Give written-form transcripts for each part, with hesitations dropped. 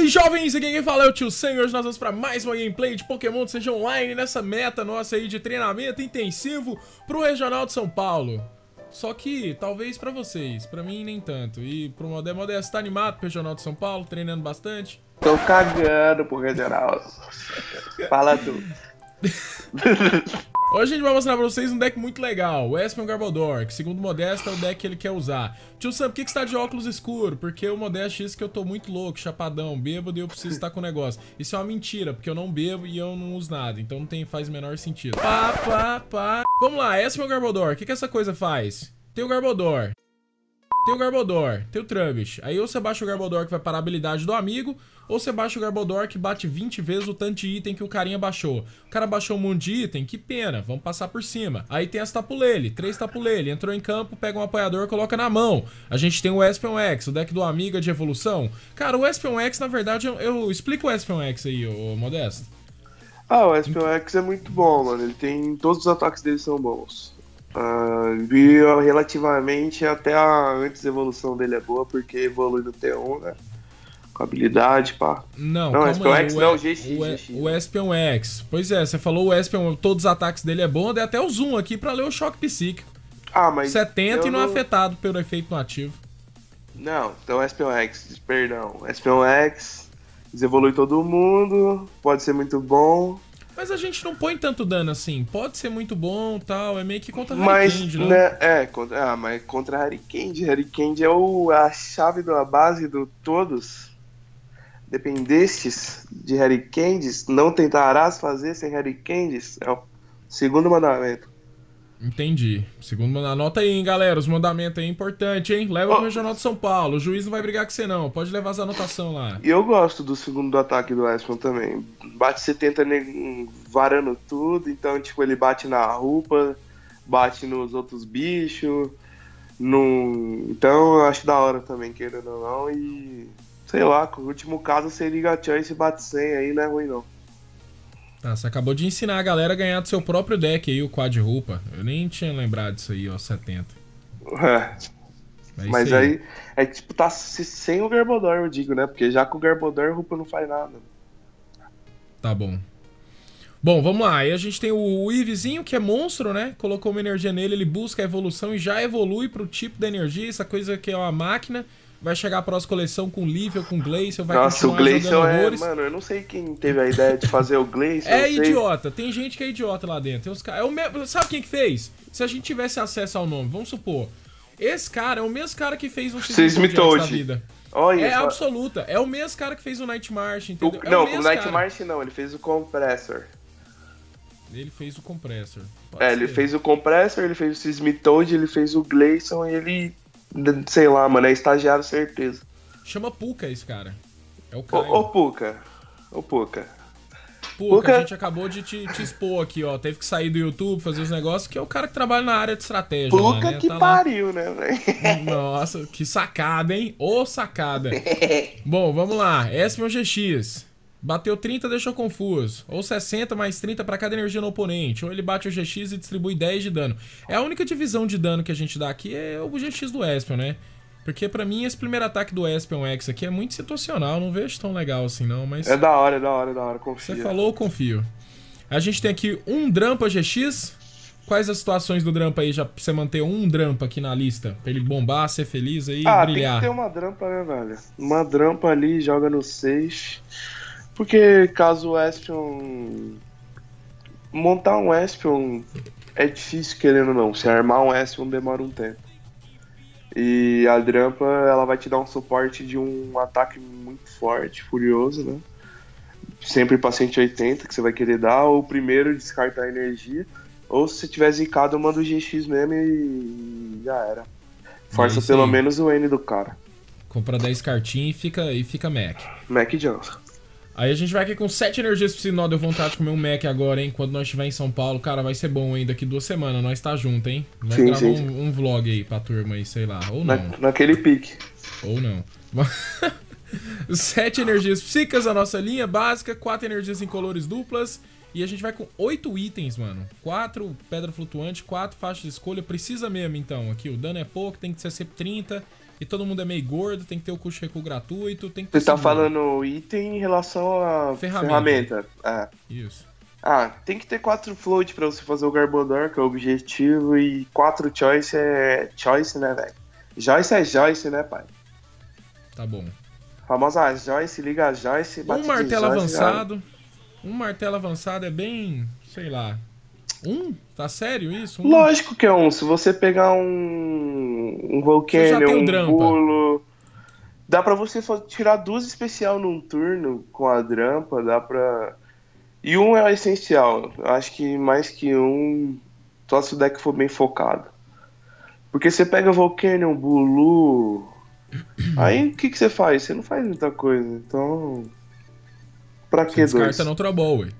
Jovens, aqui quem fala é o Tio Sam e hoje nós vamos para mais uma gameplay de Pokémon Seja Online nessa meta nossa aí de treinamento intensivo pro Regional de São Paulo. Só que, talvez pra vocês, pra mim nem tanto. E pro Modesto, tá animado pro Regional de São Paulo, treinando bastante? Tô cagando pro Regional. Fala tu. Hoje a gente vai mostrar pra vocês um deck muito legal, o Espion Garbodor, que segundo o Modesto é o deck que ele quer usar. Tio Sam, por que você tá de óculos escuros? Porque o Modesto disse que eu tô muito louco, chapadão, bêbado e eu preciso estar com o negócio. Isso é uma mentira, porque eu não bebo e eu não uso nada, então não faz o menor sentido. Vamos lá, Espion Garbodor, o que essa coisa faz? Tem o Garbodor. Tem o Garbodor, tem o Trubbish. Aí ou você baixa o Garbodor que vai parar a habilidade do amigo, ou você baixa o Garbodor que bate 20 vezes o tanto de item que o carinha baixou. O cara baixou um monte de item, que pena, vamos passar por cima. Aí tem as Tapulele, 3 Tapulele, entrou em campo, pega um apoiador, coloca na mão. A gente tem o Espion X, o deck do Amiga de evolução. Cara, o Espion X, na verdade, eu explico o Espion X aí, ô Modesto. Ah, o Espion X é muito bom, mano. Ele tem... Todos os ataques dele são bons. E relativamente até a antes evolução dele é boa, porque evolui no T1, né? Com habilidade, pá. Não, o Espion aí, X não, GX. O Espion X. Pois é, você falou o Espion, todos os ataques dele é bom, dei até o zoom aqui pra ler o choque psíquico. Ah, mas 70 e não afetado pelo efeito ativo. Não, então Espion X, perdão. Espion X, desevolui todo mundo, pode ser muito bom. Mas a gente não põe tanto dano assim. Pode ser muito bom e tal. É meio que contra Harikand, não? Né? Mas contra Harikand. Harikand é a chave da base do todos. Dependestes de Harikands, não tentarás fazer sem Harikands. É o segundo mandamento. Entendi. Segundo, anota aí, hein, galera. Os mandamentos aí é importante, hein? Leva pro Regional de São Paulo. O juiz não vai brigar com você, não. Pode levar as anotações lá. E eu gosto do segundo ataque do Espion também. Bate 70 varando tudo. Então, tipo, ele bate na roupa, bate nos outros bichos. Então, eu acho da hora também, querendo ou não. E, sei lá, com o último caso, você liga a chance e bate 100 aí, não é ruim, não. Tá, você acabou de ensinar a galera a ganhar do seu próprio deck aí, o Quadrupa. Eu nem tinha lembrado disso aí, ó, 70. Mas aí, é tipo, tá sem o Garbodor, eu digo, né? Porque já com o Garbodor, o Rupa não faz nada. Tá bom. Bom, vamos lá. Aí a gente tem o Eeveezinho, que é monstro, né? Colocou uma energia nele, ele busca a evolução e já evolui pro tipo da energia. Essa coisa que é uma máquina. Vai chegar a próxima coleção com Leafeon, com Glaceon, vai continuar jogando horrores. Nossa, o Glaceon é... Mano, eu não sei quem teve a ideia de fazer o Glaceon. É idiota. Tem gente que é idiota lá dentro. Tem uns caras... Sabe quem que fez? Se a gente tivesse acesso ao nome, vamos supor. Esse cara é o mesmo cara que fez um Seismitoad da vida. Olha, é absoluta. É o mesmo cara que fez o Night March, entendeu? Não, o Night March não. Ele fez o Compressor. Ele fez o Compressor. Ele fez o Compressor, ele fez o Seismitoad, ele fez o Glaceon e ele... Sei lá, mano. É estagiário, certeza. Chama Puka esse cara. É o Caio. Ô, Puka. Puka, a gente acabou de te expor aqui, ó. Teve que sair do YouTube, fazer os negócios, que é o cara que trabalha na área de estratégia. Puka lá, né? que tá pariu, lá. Né, velho? Nossa, que sacada, hein? Ô, sacada. Bom, vamos lá. Espion GX. Bateu 30, deixou confuso. Ou 60 mais 30 pra cada energia no oponente. Ou ele bate o GX e distribui 10 de dano. É a única divisão de dano que a gente dá aqui é o GX do Espion, né? Porque pra mim esse primeiro ataque do Espion X aqui é muito situacional, não vejo tão legal assim não, mas... É da hora, confia. Você falou, eu confio. A gente tem aqui um Drampa GX. Quais as situações do Drampa aí, já pra você manter um Drampa aqui na lista? Pra ele bombar, ser feliz aí e brilhar. Tem que ter uma Drampa, né, velho? Uma Drampa ali, joga no 6. Porque caso o Espion... Montar um Espion é difícil, querendo ou não. Se armar um Espion demora um tempo. E a Drampa, ela vai te dar um suporte de um ataque muito forte, furioso, né? Sempre pra 180 que você vai querer dar, ou primeiro descartar a energia, ou se você tiver zicado, manda o GX mesmo e já era. Força pelo menos o N do cara. Compra 10 cartinhas e fica Mac. Mac Johnson. Aí a gente vai aqui com 7 energias pro Sinó. Deu vontade de comer um Mac agora, hein? Quando nós estiver em São Paulo, cara, vai ser bom, hein? Daqui 2 semanas, nós tá junto, hein? Nós gravar um vlog aí pra turma aí, sei lá. Ou não. Naquele pique. Ou não. 7 energias psíquicas, a nossa linha básica. 4 energias incolores duplas. E a gente vai com 8 itens, mano. 4 pedra flutuante, 4 faixas de escolha. Precisa mesmo, então. Aqui o dano é pouco, tem que ser sempre 30. e todo mundo é meio gordo, tem que ter o custo de recuo gratuito, tem que ter Você tá seguro. falando item em relação a ferramenta. Isso. Tem que ter 4 float pra você fazer o Garbodor, que é o objetivo, e 4 choice é choice, né, velho? Joyce é Joyce, né, pai? Tá bom. Famosa Joyce, liga a Joyce, bate Um martelo de Joyce, avançado. Um martelo avançado é bem, sei lá. Tá sério isso? Lógico que é um. Se você pegar um Você já Volcano, tem o um Drampa. Bulo, dá pra você tirar 2 especial num turno com a Drampa, dá pra... E um é o essencial. Eu acho que mais que um, só se o deck for bem focado. Porque você pega Volcanion, Bulu. Aí o que você faz? Você não faz muita coisa. Então. Pra Você que dois? descarta no Trobol, ué.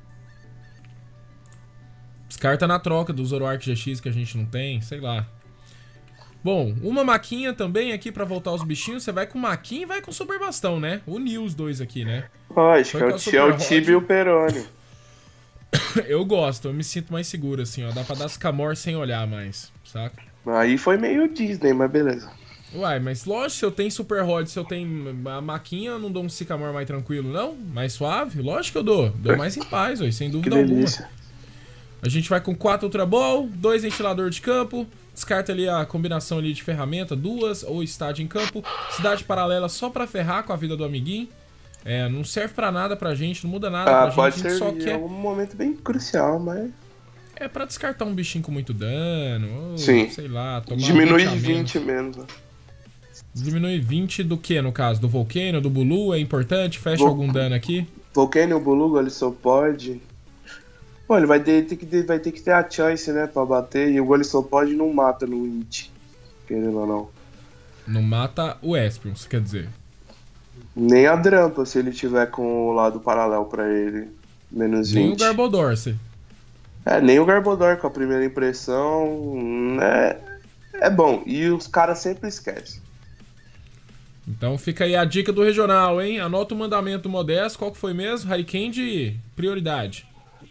Descarta na troca do Zoroark GX que a gente não tem, sei lá. Bom, uma maquinha também aqui pra voltar os bichinhos. Você vai com maquinha e vai com super bastão, né? Uniu os dois aqui, né? Lógico, Foi com a é Super o Tibia e o Perônio. Eu gosto, eu me sinto mais seguro assim, ó. Dá pra dar Scamor sem olhar mais, saca? Aí foi meio Disney, mas beleza. Uai, mas lógico, se eu tenho Super Rod, se eu tenho a maquinha, eu não dou um Sycamore mais tranquilo, não? Mais suave? Lógico que eu dou. Dou mais em paz, ué, sem Que dúvida alguma. delícia. A gente vai com 4 Ultra Ball, 2 ventilador de campo, descarta ali a combinação ali de ferramenta, 2 ou estádio em campo, cidade paralela só pra ferrar com a vida do amiguinho. Não serve pra nada pra gente, não muda nada pra gente, Pode a gente só servir, quer... é um momento bem crucial, mas... É pra descartar um bichinho com muito dano, ou, Sim. sei lá, tomar Diminui 20 a de menos. 20 menos. Né? Diminui 20 do que, no caso? Do Volcano, do Bulu, é importante? Fecha Vol- algum dano aqui? Volcanion, Bulu, ele só pode. Bom, ele vai ter que ter a choice, né, pra bater, e o Golisopod não mata no hit, querendo ou não. Não mata o Espion, você quer dizer? Nem a Drampa, se ele tiver com o lado paralelo pra ele, menos 20. Nem o Garbodor, Nem o Garbodor com a primeira impressão, é bom, e os caras sempre esquecem. Então fica aí a dica do regional, hein? Anota o mandamento modesto, qual que foi mesmo? Hurricane de prioridade.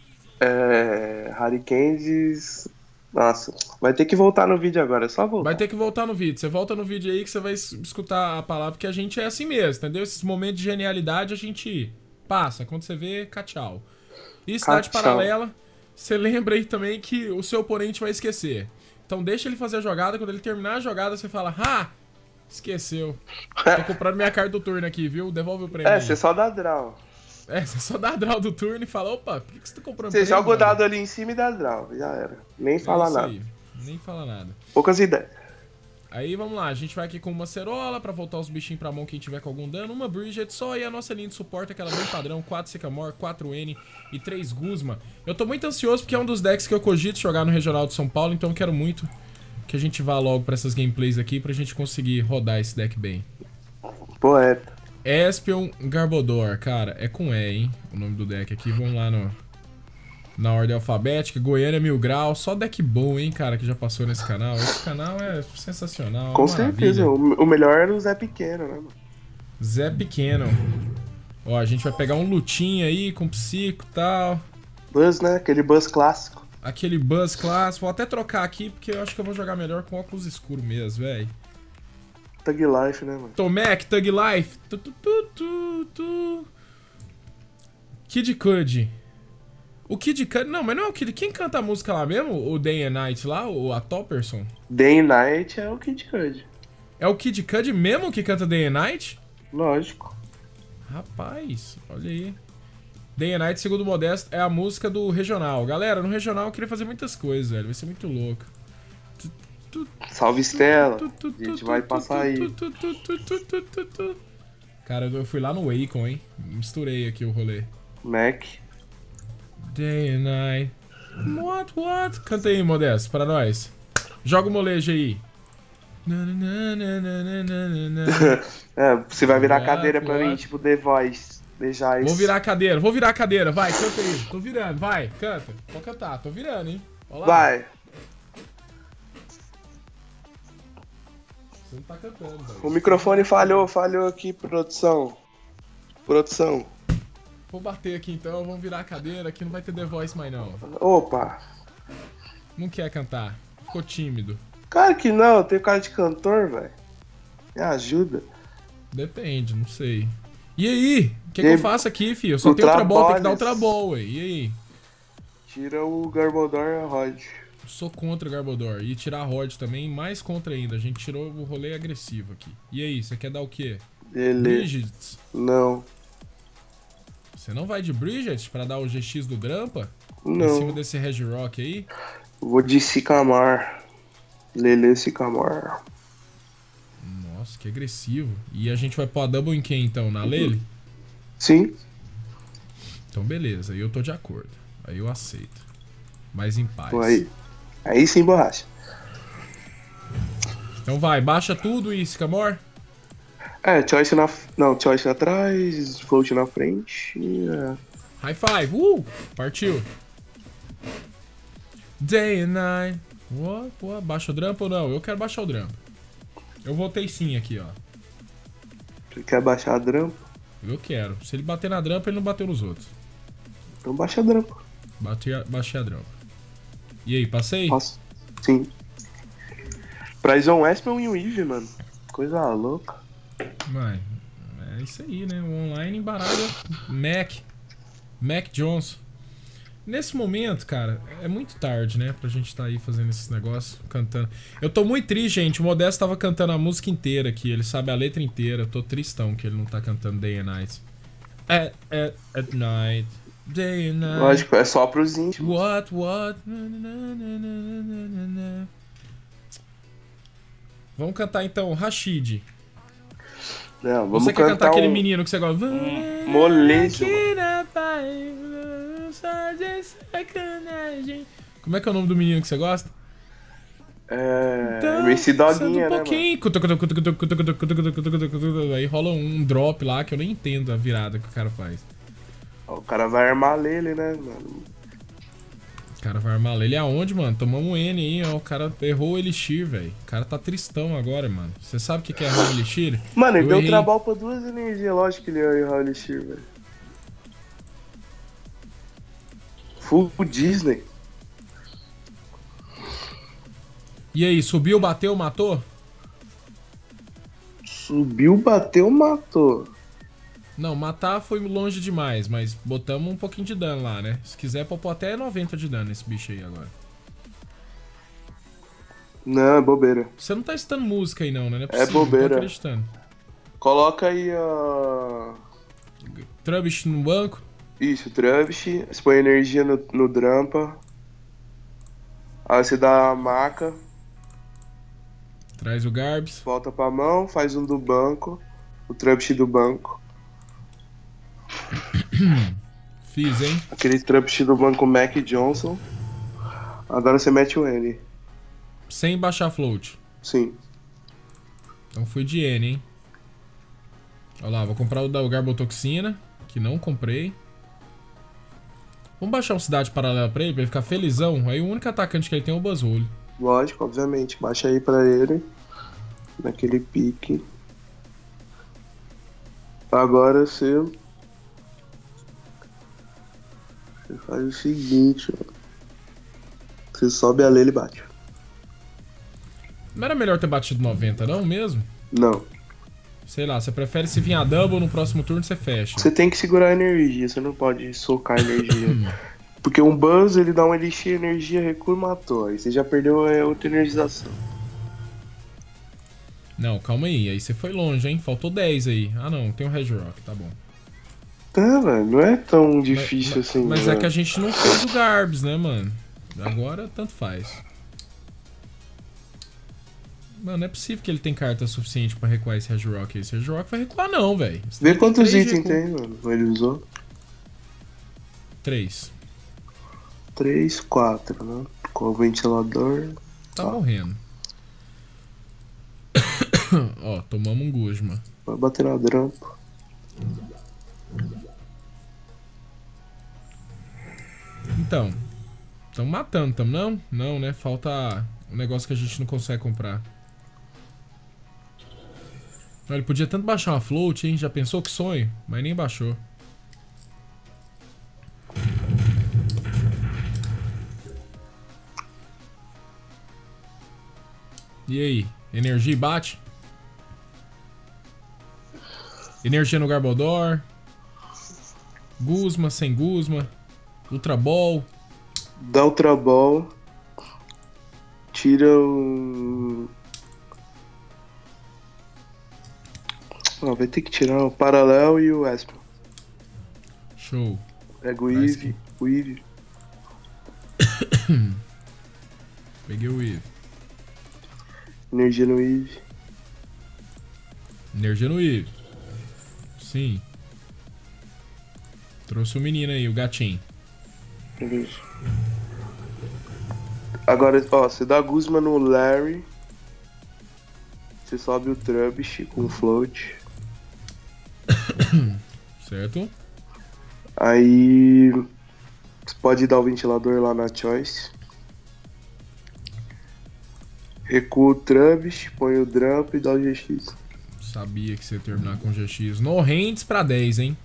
Hurricanes... Nossa, vai ter que voltar no vídeo agora, é só voltar. Vai ter que voltar no vídeo. Você volta no vídeo aí que você vai escutar a palavra, que a gente é assim mesmo, entendeu? Esses momentos de genialidade a gente passa. Quando você vê, tchau. E cidade Tchau. paralela, você lembra aí também que o seu oponente vai esquecer. Então deixa ele fazer a jogada, quando ele terminar a jogada você fala, esqueceu. Tô comprando minha carta do turno aqui, viu? Devolve o prêmio aí. Você só dá draw. Você só dá a draw do turno e fala, opa, por que você tá comprando Você prêmio, joga o brother? dado ali em cima e dá draw, já era. Nem fala isso nada. aí. Nem fala nada. Poucas ideias. Aí vamos lá, a gente vai aqui com uma cerola pra voltar os bichinhos pra mão quem tiver com algum dano, uma Bridget só e a nossa linha de suporte, aquela bem padrão, 4 Sycamore, 4 N e 3 Guzma. Eu tô muito ansioso porque é um dos decks que eu cogito jogar no Regional de São Paulo, então eu quero muito que a gente vá logo pra essas gameplays aqui pra gente conseguir rodar esse deck bem. Poeta. Espion Garbodor, cara, é com E, hein, o nome do deck aqui, vamos lá na ordem alfabética, Goiânia 1000 Grau, só deck bom, hein, cara, que já passou nesse canal. Esse canal é sensacional, Com uma certeza, maravilha. o melhor era o Zé Pequeno, né, mano? Zé Pequeno. Ó, a gente vai pegar um lutinho aí com psico e tal. Buzz, né? Aquele Buzz clássico. Aquele Buzz clássico. Vou até trocar aqui, porque eu acho que eu vou jogar melhor com óculos escuros mesmo, velho. Thug Life, né, mano? Tomek, Thug Life. Kid Cudi. O Kid Cudi... Não, mas não é o Kid... Quem canta a música lá mesmo? O Day and Night lá? A Topperson? Day and Night é o Kid Cudi. É o Kid Cudi mesmo que canta Day and Night? Lógico. Rapaz, olha aí. Day and Night, segundo o Modesto, é a música do Regional. Galera, no Regional eu queria fazer muitas coisas, velho. Vai ser muito louco. Salve, Stella. A gente vai passar aí. Cara, eu fui lá no Wacom, hein? Misturei aqui o rolê. Mac. Day and Night. What? Canta aí, Modesto, para nós. Joga o molejo aí. Você vai virar a cadeira pra mim, tipo The Voice. The Jais. Vou virar a cadeira, vai, canta aí. Tô virando, vai, canta. Pode cantar, tô virando, hein? Olha lá. Vai. Você não tá cantando, velho. O microfone falhou aqui, produção. Produção. Vou bater aqui então, vamos virar a cadeira, aqui não vai ter The Voice mais não. Opa. Não quer cantar, ficou tímido. Cara que não, eu tenho cara de cantor, velho. Me ajuda. Depende, não sei. E aí? O que eu faço aqui, filho? Eu só tenho outra bola, tem que dar outra bola, ué. E aí? Tira o Garbodor e a Rod. Sou contra o Garbodor. E tirar a Rod também, mais contra ainda. A gente tirou o rolê agressivo aqui. E aí, você quer dar o quê? Bridget? Não. Você não vai de Bridget pra dar o GX do Grampa? Não. Em cima desse Regirock aí? Vou de Sycamore. Lele Sycamore. Nossa, que agressivo. E a gente vai pôr a double em quem então? Na Lele? Sim. Então beleza, aí eu tô de acordo. Aí eu aceito. Mas em paz. Aí sim, borracha. Então vai, baixa tudo e Sycamore? Choice Choice atrás, Float na frente. High five, partiu. Day and night. What? Baixa o Drampa ou não? Eu quero baixar o Drampa. Eu votei sim aqui, ó. Você quer baixar a Drampa? Eu quero. Se ele bater na Drampa, ele não bateu nos outros. Então baixa a Drampa. Baixei a Drampa. E aí, passei? Posso. Sim. Prizão Espion e o Eve, mano. Coisa louca. Mano, é isso aí, né? O online embaralha Mac Johnson. Nesse momento, cara, é muito tarde, né? Pra gente tá aí fazendo esses negócios, cantando. Eu tô muito triste, gente. O Modesto tava cantando a música inteira aqui. Ele sabe a letra inteira. Eu tô tristão que ele não tá cantando Day and Night. At night. Day and night. Lógico, é só pros íntimos. What? Vamos cantar então Rashid. Não, vamos você quer cantar aquele menino que você gosta? Molejo. Como é que é o nome do menino que você gosta? MC Doguinha, né, mano? Aí rola um drop lá que eu nem entendo a virada que o cara faz. O cara vai armar Lele, né, mano? O cara vai armar ele aonde, mano? Tomamos um N aí, ó. O cara errou o Elixir, velho. O cara tá tristão agora, mano. Você sabe o que é errar o Elixir? Mano, ele deu trabalho pra 2 energias. Lógico que ele ia errar o Elixir, velho. Full Disney. E aí, subiu, bateu, matou? Subiu, bateu, matou. Não, matar foi longe demais, mas botamos um pouquinho de dano lá, né? Se quiser, pôr até 90 de dano nesse bicho aí agora. Não, é bobeira. Você não tá escutando música aí não, né? Não é possível, é bobeira. Não tô acreditando. Coloca aí a... Trubbish no banco? Isso, Trubbish. Você põe energia no Drampa. Aí você dá a maca. Traz o Garbs. Volta pra mão, faz um do banco. O Trubbish do banco. Fiz, hein? Aquele Trubbish do banco Mac Johnson. Agora você mete o N. Sem baixar float. Sim. Então fui de N, hein? Olha lá, vou comprar o da Garbotoxina, que não comprei. Vamos baixar uma cidade paralela pra ele ficar felizão. Aí o único atacante que ele tem é o Buzzwole. Lógico, obviamente. Baixa aí pra ele. Naquele pique. Agora você faz o seguinte, ó. Você sobe a Lele e bate. Não era melhor ter batido 90, não mesmo? Não. Sei lá, você prefere se vir a double no próximo turno, você fecha. Você tem que segurar a energia, você não pode socar a energia. Porque um Buzz, ele dá um elixir, energia, recuo e matou. Aí você já perdeu a outra energização. Não, calma aí você foi longe, hein? Faltou 10 aí. Ah não, tem o Regirock, tá bom. Tá, velho, não é tão difícil assim. Mas é que a gente não fez o Garbs, né, mano? Agora, tanto faz. Mano, não é possível que ele tem carta suficiente pra recuar esse Regirock aí. Esse Regirock vai recuar não, velho. Vê quantos itens tem, mano. Ele usou? 3. 3, 4, né? Com o ventilador. Tá morrendo. Ó, tomamos um Guzma. Vai bater na Drampa. Então, tamo matando, tamo não? Não, né? Falta um negócio que a gente não consegue comprar. Ele podia tanto baixar uma float, hein? Já pensou que sonho? Mas nem baixou. E aí? Energia bate? Energia no Garbodor. Guzma, sem Guzma. Ultra Ball. Dá Ultra Ball. Tira o... vai ter que tirar o Paralel e o Esper. Show. Pega o Eevee. O Eevee. Peguei o Eevee. Energia no Eevee. Energia no Eevee. Sim. Trouxe o menino aí, o gatinho. Beleza. Agora, ó, você dá Guzma no Larry. Você sobe o Trubbish com o Float. Certo? Aí... você pode dar o ventilador lá na Choice. Recua o Trubbish, põe o Dramp e dá o GX. Sabia que você ia terminar com GX. No hands pra 10, hein?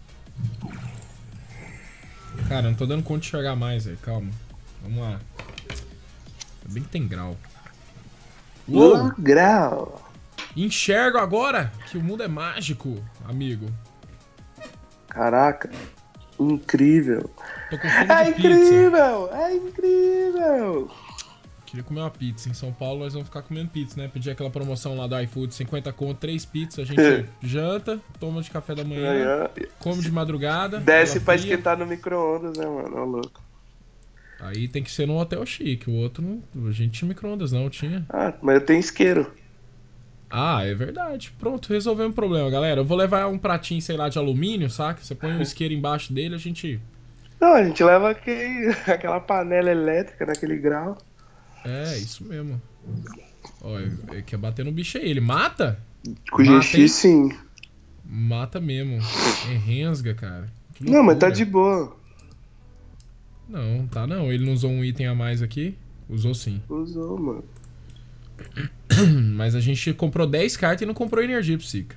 Cara, eu não tô dando conta de enxergar mais, velho. Calma. Vamos lá. Ainda bem que tem grau. Uou! Grau! Enxergo agora que o mundo é mágico, amigo. Caraca, incrível! Tô com fome É de pizza. incrível! É incrível! Queria comer uma pizza. Em São Paulo nós vamos ficar comendo pizza, né? Pedir aquela promoção lá do iFood, 50 conto, 3 pizzas. A gente janta, toma de café da manhã, come de madrugada. Desce pra fria. esquentar no micro-ondas, né, mano? Ó, louco. Aí tem que ser num hotel chique. O outro, não, a gente tinha micro-ondas, não tinha. Ah, mas eu tenho isqueiro. Ah, é verdade. Pronto, resolvemos o problema, galera. Eu vou levar um pratinho, sei lá, de alumínio, saca? Você põe um isqueiro embaixo dele, a gente... Não, a gente leva aquela panela elétrica naquele grau. É, isso mesmo. Ó, ele quer bater no bicho aí. Ele mata? Com Mata, GX, hein? sim. Mata mesmo. É rensga, cara. Que Não, mas tá loucura. de boa. Não, tá não. Ele não usou um item a mais aqui? Usou sim. Usou, mano. Mas a gente comprou 10 cartas e não comprou energia psíquica.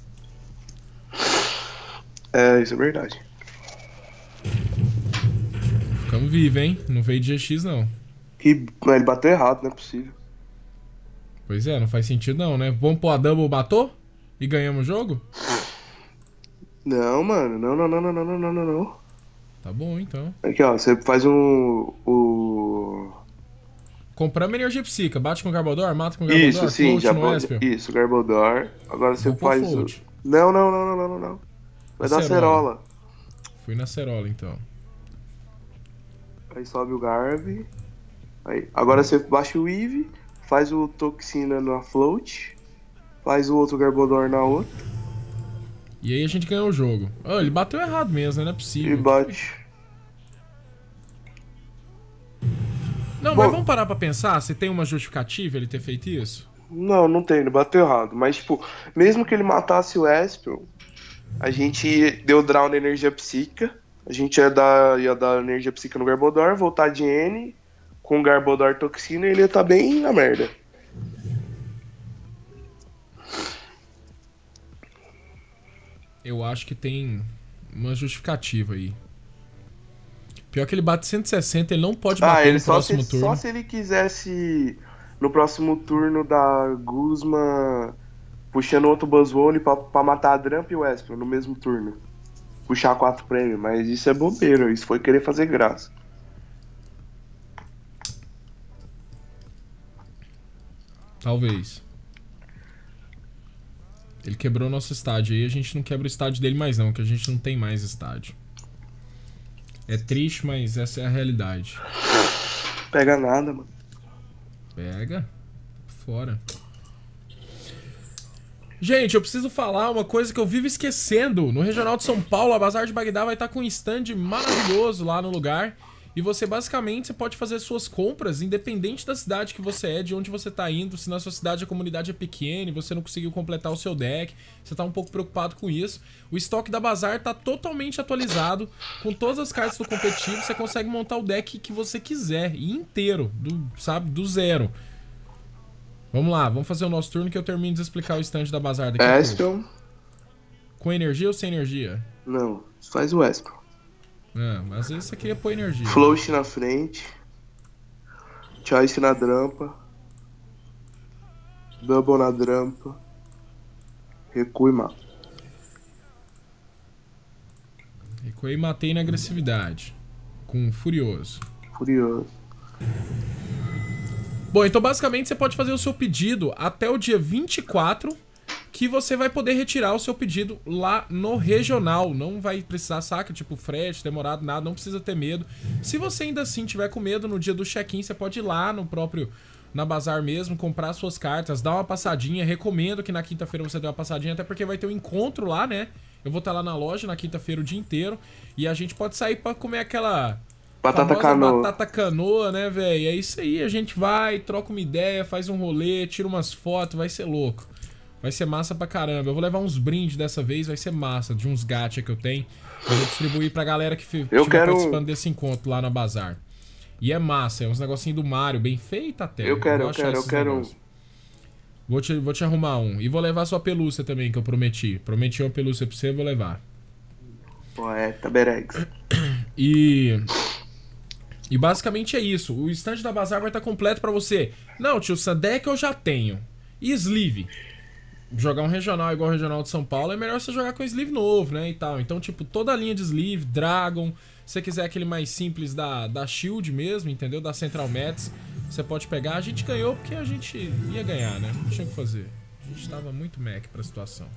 É, isso é verdade. Ficamos vivos, hein? Não veio de GX, não. Mas ele bateu errado, não é possível. Pois é, não faz sentido não, né? Vamos pôr a double batou? E ganhamos o jogo? Não, mano. Não. Tá bom, então. Aqui, ó. Você faz o... Compramos energia psíquica. Bate com o Garbodor, mata com o Garbodor, Isso, sim. float Já no pode... Espio. Isso, Garbodor. Agora você Vou pôr faz float. o... Não. Vai dar Acerola. Fui na Acerola, então. Aí sobe o Garb. Aí. Agora você baixa o Eevee, faz o Toxina na Float, faz o outro Garbodor na outra. E aí a gente ganhou o jogo. Oh, ele bateu errado mesmo, né? Não é E possível. bate. Não, Bom, mas vamos parar pra pensar se tem uma justificativa ele ter feito isso? Não tem, ele bateu errado. Mas, tipo, mesmo que ele matasse o Espio, a gente deu draw na energia psíquica. A gente ia dar energia psíquica no Garbodor, voltar de N com o Garbodor Toxina e ele ia tá bem na merda. Eu acho que tem uma justificativa aí. Pior que ele bate 160, ele não pode bater no próximo turno. Só se ele quisesse no próximo turno da Guzma puxando outro Buzzwole pra matar a Dramp e o Espio no mesmo turno. Puxar 4 prêmios, mas isso é bobeira, isso foi querer fazer graça. Talvez. Ele quebrou nosso estádio aí, a gente não quebra o estádio dele mais não, que a gente não tem mais estádio. É triste, mas essa é a realidade. Pega nada, mano. Pega. Fora. Gente, eu preciso falar uma coisa que eu vivo esquecendo. No Regional de São Paulo, a Bazar de Bagdá vai estar com um stand maravilhoso lá no lugar. E você, basicamente, você pode fazer suas compras, independente da cidade que você é, de onde você tá indo. Se na sua cidade a comunidade é pequena e você não conseguiu completar o seu deck, você tá um pouco preocupado com isso. O estoque da Bazar tá totalmente atualizado. Com todas as cartas do competitivo, você consegue montar o deck que você quiser, e inteiro, do zero. Vamos lá, vamos fazer o nosso turno que eu termino de explicar o stand da Bazar daqui a pouco. Com energia ou sem energia? Não, faz o Espio. Ah, mas às vezes você queria pôr energia. Float na frente. Choice na Drampa. Double na Drampa. Recuo e mata. Coei matei na agressividade. Com Furioso. Furioso. Bom, então basicamente você pode fazer o seu pedido até o dia 24, que você vai poder retirar o seu pedido lá no regional. Não vai precisar, saca? Tipo, frete, demorado, nada, não precisa ter medo. Se você ainda assim tiver com medo, no dia do check-in, você pode ir lá no próprio... na Bazar mesmo, comprar suas cartas, dar uma passadinha. Recomendo que na quinta-feira você dê uma passadinha, até porque vai ter um encontro lá, né? Eu vou estar lá na loja na quinta-feira o dia inteiro. E a gente pode sair pra comer aquela... Batata canoa. Batata canoa, né, velho? É isso aí, a gente vai, troca uma ideia, faz um rolê, tira umas fotos, vai ser louco. Vai ser massa pra caramba. Eu vou levar uns brindes dessa vez, vai ser massa, de uns gacha que eu tenho. Eu vou distribuir pra galera que estiver participando desse encontro lá na Bazar. E é massa, é uns negocinhos do Mario, bem feito até. Eu quero um. Vou te arrumar um. E vou levar sua pelúcia também, que eu prometi. Prometi uma pelúcia pra você, vou levar. Poeta Berex. E basicamente é isso. O stand da Bazar vai estar completo pra você. Não, tio, Deck eu já tenho. E sleeve? Jogar um regional igual o regional de São Paulo é melhor você jogar com sleeve novo, né, e tal. Então, tipo, toda a linha de sleeve, Dragon... Se você quiser aquele mais simples da Shield mesmo, entendeu? Da Central Mets, você pode pegar. A gente ganhou porque a gente ia ganhar, né? Não tinha o que fazer. A gente tava muito mech pra situação.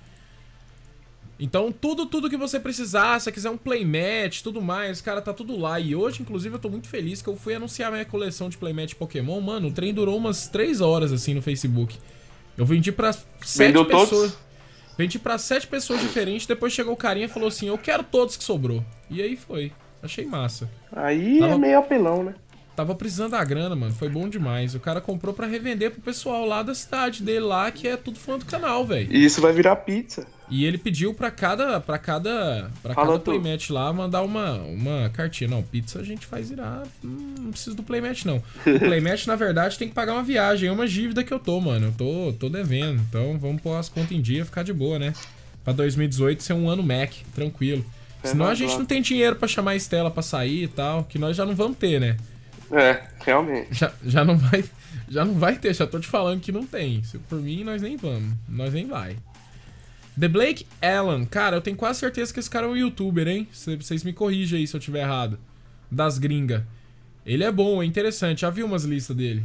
Então, tudo que você precisar, se você quiser um playmatch, tudo mais, cara, tá tudo lá. E hoje, inclusive, eu tô muito feliz que eu fui anunciar minha coleção de playmatch Pokémon. Mano, o trem durou umas 3 horas, assim, no Facebook. Eu vendi pra 7 pessoas. Todos? Vendi pra 7 pessoas diferentes, depois chegou o carinha e falou assim, eu quero todos que sobrou. E aí foi. Achei massa. Aí é meio apelão, né? Tava precisando da grana, mano. Foi bom demais. O cara comprou pra revender pro pessoal lá da cidade dele lá, que é tudo fã do canal, velho. E isso vai virar pizza. E ele pediu pra cada playmatch lá mandar uma cartinha. Não, pizza a gente faz virar. Não precisa do playmatch, não. O playmatch, na verdade, tem que pagar uma viagem. É uma dívida que eu tô, mano. Eu tô devendo. Então vamos pôr as contas em dia, ficar de boa, né? Pra 2018 ser um ano Mac, tranquilo. Senão a gente não tem dinheiro pra chamar a Estela pra sair e tal, que nós já não vamos ter, né? É, realmente. Já não vai ter, já tô te falando que não tem. Se por mim, nós nem vamos. Nós nem vai. The Blake Allen. Cara, eu tenho quase certeza que esse cara é um youtuber, hein? Vocês me corrigem aí se eu tiver errado. Das gringas. Ele é bom, é interessante. Já vi umas listas dele.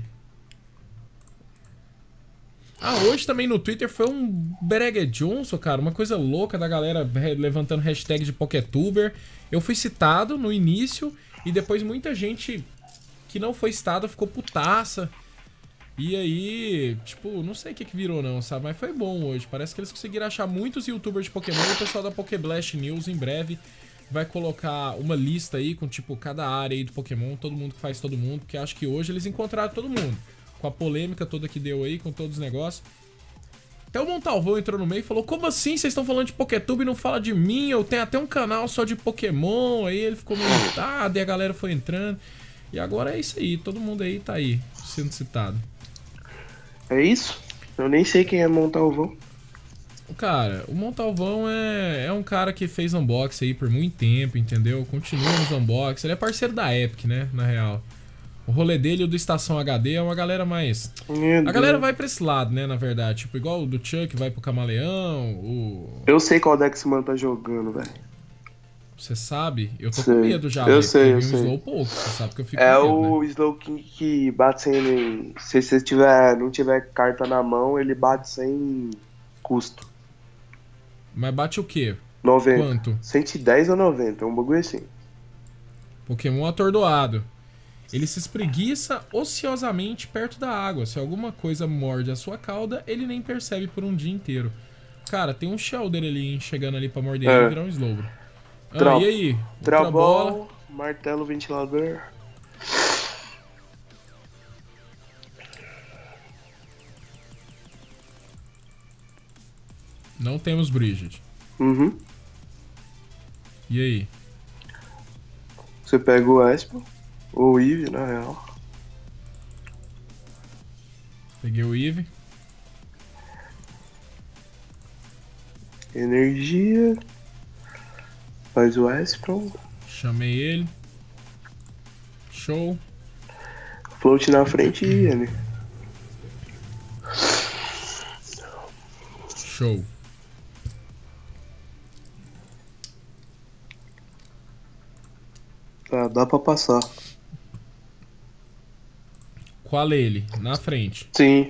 Ah, hoje também no Twitter foi um Berege Johnson, cara. Uma coisa louca da galera levantando hashtag de Pokétuber. Eu fui citado no início e depois muita gente que não foi citada ficou putaça. E aí, tipo, não sei o que virou não, sabe? Mas foi bom hoje. Parece que eles conseguiram achar muitos youtubers de Pokémon. E o pessoal da Pokéblast News, em breve, vai colocar uma lista aí com, tipo, cada área aí do Pokémon. Todo mundo que faz todo mundo. Porque acho que hoje eles encontraram todo mundo. Com a polêmica toda que deu aí, com todos os negócios. Até o Montalvão entrou no meio e falou: como assim vocês estão falando de Pokétube e não fala de mim? Eu tenho até um canal só de Pokémon. Aí ele ficou meio irritado e a galera foi entrando. E agora é isso aí. Todo mundo aí tá aí, sendo citado. É isso? Eu nem sei quem é Montalvão. Cara, o Montalvão é um cara que fez unboxing aí por muito tempo, entendeu? Continua nos unboxing. Ele é parceiro da Epic, né? Na real. O rolê dele e o do Estação HD é uma galera mais... A galera vai pra esse lado, né, na verdade. Tipo, igual o do Chuck vai pro Camaleão, o... Eu sei qual deck esse mano tá jogando, velho. Você sabe? Eu tô com medo já. Eu sei. Um Slowpoke, você sabe que eu fico com medo, o né? Slowking que bate sem... Se você não tiver carta na mão, ele bate sem custo. Mas bate o quê? 90. Quanto? 110 ou 90, é um bagulho assim. Pokémon atordoado. Ele se espreguiça ociosamente perto da água. Se alguma coisa morde a sua cauda, ele nem percebe por um dia inteiro. Cara, tem um Shelder ali, hein, chegando ali pra morder ele e virar um Slowbro. E aí? Trabol, martelo, ventilador. Não temos Bridget. Uhum. E aí? Você pega o Espio. Ou Eve, na real. Peguei o Eve. Energia. Faz o Espio. Chamei ele. Show. Float na frente e ele. Show. Tá, dá pra passar. Qual ele? Na frente. Sim.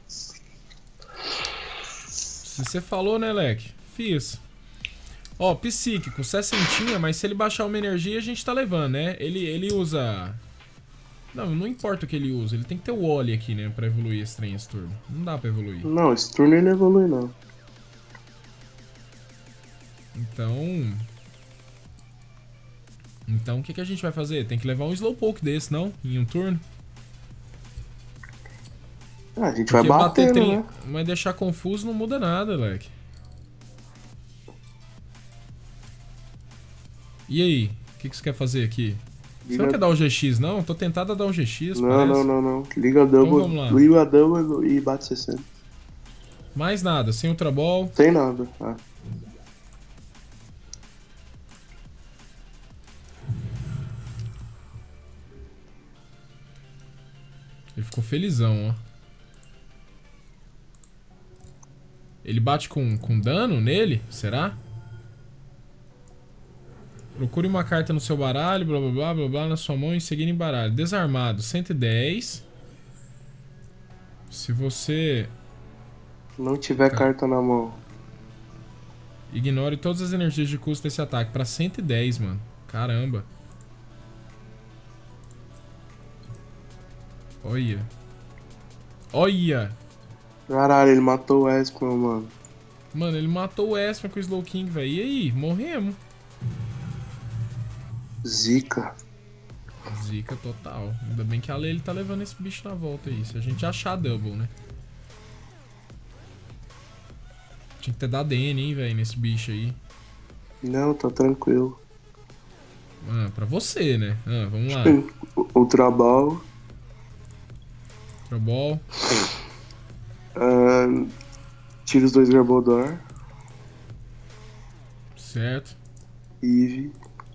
Se você falou, né, Leque? Fiz. Ó, psíquico, 60, mas se ele baixar uma energia, a gente tá levando, né? Ele usa... Não importa o que ele usa. Ele tem que ter o Oli aqui, né? Pra evoluir esse trem, esse turno. Não dá pra evoluir. Não, esse turno ele não evolui, não. Então o que a gente vai fazer? Tem que levar um Slowpoke desse, não? Em um turno? Ah, a gente vai bater, né? Mas deixar confuso não muda nada, Leque. E aí? O que você quer fazer aqui? Você não quer dar o GX, não? Tô tentado a dar o GX, parece. Não. Liga a double, vamos lá. liga a double e bate 60. Mais nada, sem Ultra Ball. Sem nada, tá. Ele ficou felizão, ó. Ele bate com dano nele? Será? Procure uma carta no seu baralho, blá blá blá blá blá, na sua mão e seguir em baralho. Desarmado, 110. Se você não tiver carta na mão, ignore todas as energias de custo desse ataque. Pra 110, mano. Caramba. Olha. Olha! Caralho, ele matou o Espion, mano. Mano, ele matou o Espion com o Slowking, velho. E aí? Morremos. Zica. Zica total. Ainda bem que a Lele tá levando esse bicho na volta aí. Se a gente achar double, né? Tinha que ter dado DN, hein, velho, nesse bicho aí. Não, tá tranquilo. Ah, pra você, né? Ah, vamos lá. Ultra Ball. Ultra Ball. Tira os 2 Garbodor. Certo. Eve.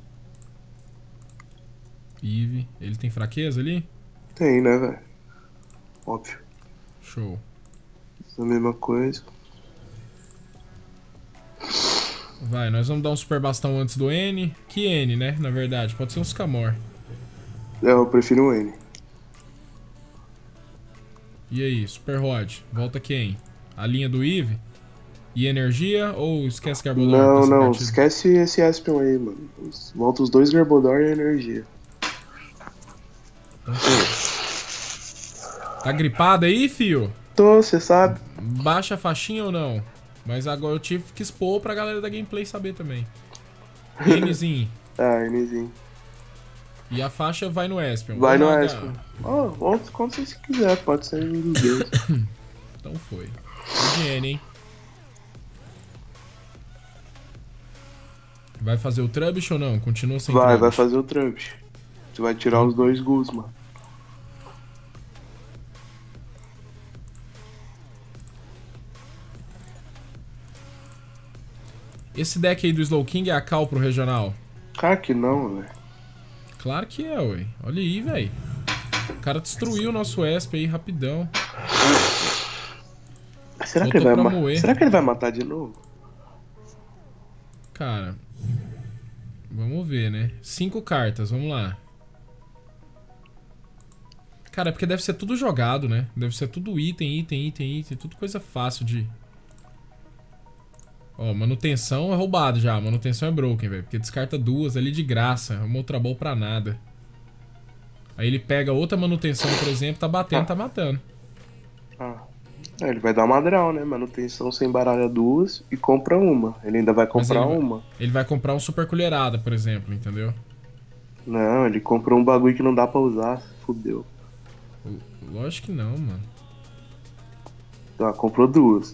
Ele tem fraqueza ali? Tem, né, velho? Óbvio. Show. A mesma coisa. Vai, nós vamos dar um super bastão antes do N. Que N, né? Na verdade, pode ser um Scamor. Eu prefiro o N. E aí, Super Rod? Volta quem? A linha do Eve? E energia ou esquece Garbodor? Não, esquece esse Espion aí, mano. Volta os 2 Garbodor e a energia. Tá gripado aí, fio? Tô, cê sabe. Baixa a faixinha ou não? Mas agora eu tive que expor pra galera da gameplay saber também. Nzinho. Nzinho. E a faixa vai no Espion. Vai no Espion. Quando você quiser, pode ser um dos dois. Então foi. Higiene, hein? Vai fazer o Trubbish ou não? Continua sem Trubbish? Vai fazer o Trubbish. Você vai tirar os 2 Guzma. Esse deck aí do Slowking é a cal pro regional? Claro que não, velho. Claro que é, ué. Olha aí, velho. O cara destruiu o nosso Esp aí rapidão. Será que ele vai matar de novo? Cara, vamos ver, né? 5 cartas, vamos lá. Cara, é porque deve ser tudo jogado, né? Deve ser tudo item, tudo coisa fácil de... Ó, manutenção é roubado já, manutenção é broken, velho. Porque descarta 2 ali de graça, uma Ultra Ball pra nada. Aí ele pega outra manutenção, por exemplo, tá batendo, tá matando. Ele vai dar uma draw, né? Manutenção sem baralha 2 e compra uma. Ele ainda vai comprar uma. Ele vai comprar um super colherada, por exemplo, entendeu? Não, ele comprou um bagulho que não dá pra usar, fudeu. Lógico que não, mano. Tá, comprou 2.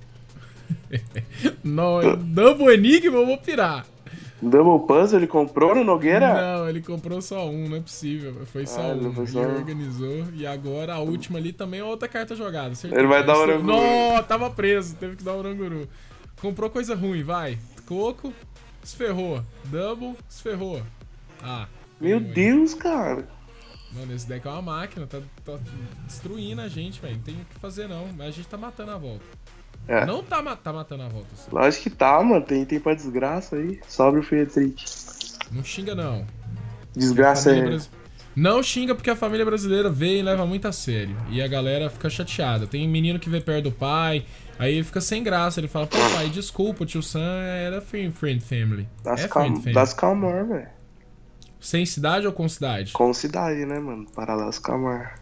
Não, Double Enigma eu vou pirar. Double Puzzle ele comprou no Nogueira? Não, ele comprou só um, não é possível. Foi só um. Ele organizou. E agora a última ali também é outra carta jogada. Certeza. Ele vai dar Oranguru. Não, tava preso, teve que dar Oranguru. Comprou coisa ruim, vai. Coco, esferrou. Double, esferrou. Meu Deus, cara. Mano, esse deck é uma máquina, tá destruindo a gente, velho. Não tem o que fazer não, mas a gente tá matando a volta. Não tá matando a volta. Assim. Lógico que tá, mano. Tem pra desgraça aí. Sobe o Featrick. Não xinga, não. Desgraça Não xinga porque a família brasileira vê e leva muito a sério. E a galera fica chateada. Tem menino que vê perto do pai, aí ele fica sem graça. Ele fala, pô, pai, desculpa, o tio Sam era friend family. Das Calmar, velho. Sem cidade ou com cidade? Com cidade, né, mano? Para das Calmar.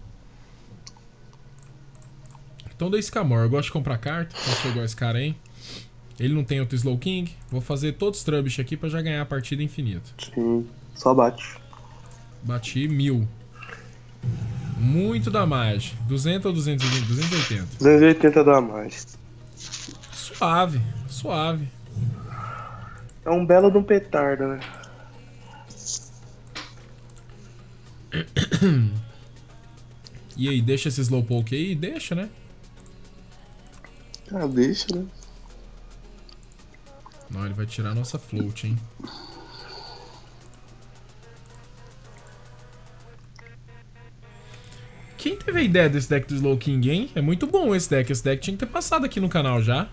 Então dei Scamor. Eu gosto de comprar carta. Não sou igual esse cara aí. Ele não tem outro Slow King. Vou fazer todos os Trubbish aqui pra já ganhar a partida infinita. Sim, só bate. Bati 1000. Muito damage. 200 ou 220? 280. 280 dá mais. Suave, suave. É um belo de um petardo, né? E aí, deixa esse Slowpoke aí? Deixa, né? Ah, deixa, né? Não, ele vai tirar a nossa float, hein? Quem teve a ideia desse deck do Slow King, hein? É muito bom esse deck. Esse deck tinha que ter passado aqui no canal já.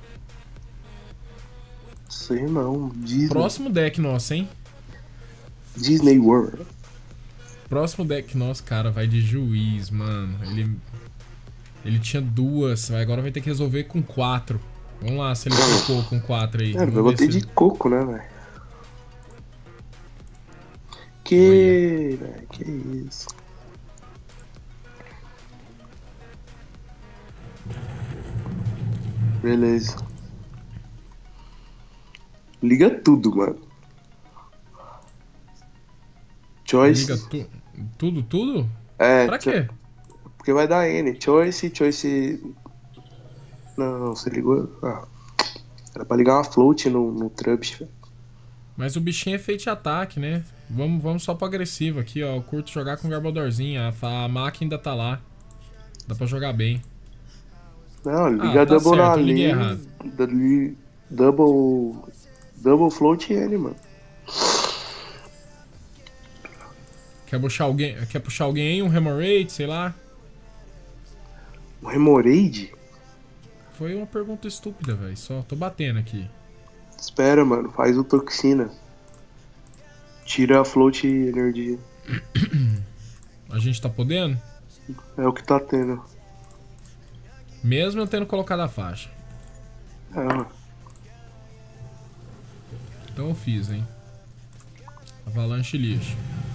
Sei não. Disney. Próximo deck nosso, hein? Disney World. Próximo deck nosso, cara, vai de juiz, mano. Ele tinha 2, agora vai ter que resolver com 4. Vamos lá, se ele colocou com 4 aí. Eu vou ter de coco, né, velho? Que isso. Beleza. Liga tudo, mano. Choice. Liga tudo? É. Pra quê? Porque vai dar N. Choice. Não, você ligou. Ah. Era pra ligar uma float no Trubbish, velho. Mas o bichinho é feito de ataque, né? Vamos só pro agressivo aqui, ó. Eu curto jogar com o Garbodorzinho. A máquina ainda tá lá. Dá pra jogar bem. Não, liga tá double certo, na linha. Double float N, mano. Quer puxar alguém aí? Um Hemorrhage, sei lá? Um Hemorrhage? Foi uma pergunta estúpida, velho. Só tô batendo aqui. Espera, mano. Faz o Toxina. Tira a float energia. A gente tá podendo? É o que tá tendo. Mesmo eu tendo colocado a faixa. É, mano. Então eu fiz, hein? Avalanche lixo.